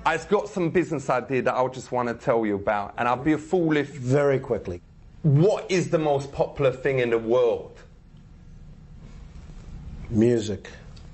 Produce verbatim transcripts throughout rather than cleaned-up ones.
I've got some business idea that I just want to tell you about, and I'll be a fool if... Very quickly. What is the most popular thing in the world? Music.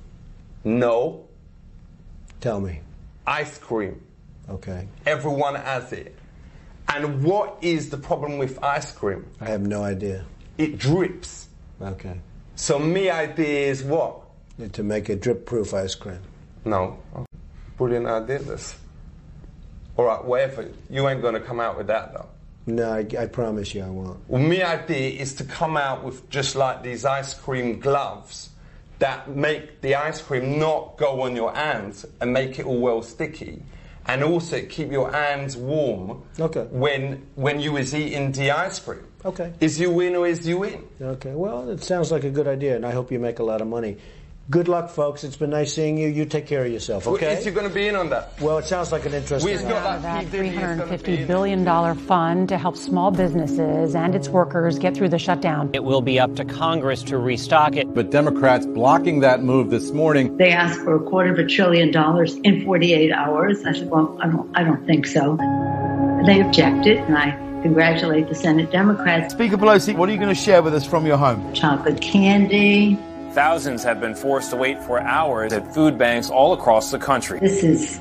No. Tell me. Ice cream. Okay. Everyone has it. And what is the problem with ice cream? I have no idea. It drips. Okay. So my idea is what? To make a drip-proof ice cream. No. Brilliant idea, this. All right, whatever. You ain't going to come out with that, though. No, I, I promise you I won't. Well, my idea is to come out with just like these ice cream gloves that make the ice cream not go on your hands and make it all well sticky. And also keep your hands warm okay. when when you is eating the ice cream. Okay. Is you in or is you in? Okay, well, it sounds like a good idea, and I hope you make a lot of money. Good luck, folks. It's been nice seeing you. You take care of yourself, okay? Well, is you going to be in on that? Well, it sounds like an interesting... We've got that three hundred fifty billion dollars fund to help small businesses and its workers get through the shutdown. It will be up to Congress to restock it. But Democrats blocking that move this morning. They asked for a quarter of a trillion dollars in forty-eight hours. I said, well, I don't, I don't think so. They objected, and I congratulate the Senate Democrats. Speaker Pelosi, what are you going to share with us from your home? Chocolate candy. Thousands have been forced to wait for hours at food banks all across the country. This is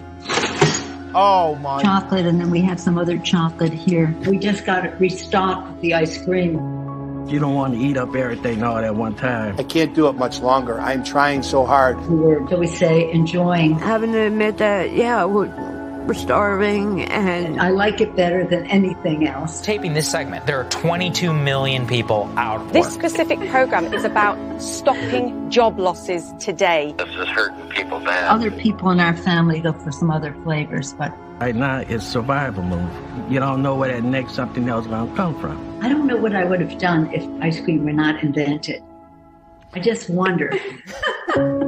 oh my chocolate, and then we have some other chocolate here. We just got it restocked with the ice cream. You don't want to eat up everything all at one time. I can't do it much longer. I'm trying so hard. We were, shall we say, enjoying. Having to admit that, yeah, we're, we're starving, and I like it better than anything else. Taping this segment, there are twenty-two million people out of work. This specific program is about stopping job losses today. This is hurting people bad. Other people in our family go for some other flavors, but right now it's survival move. You don't know where that next something else is going to come from. I don't know what I would have done if ice cream were not invented. I just wonder.